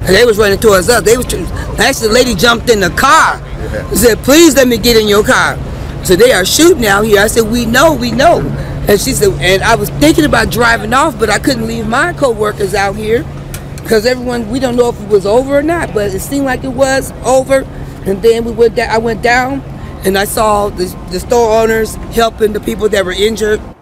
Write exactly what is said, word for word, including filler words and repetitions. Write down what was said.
And they was running towards us. They was actually the lady jumped in the car. Yeah. Said, "Please let me get in your car." So they are shooting out here. I said, "We know, we know." And she said, and I was thinking about driving off, but I couldn't leave my co-workers out here because everyone, we don't know if it was over or not, but it seemed like it was over. And then we went down, I went down and I saw the, the store owners helping the people that were injured.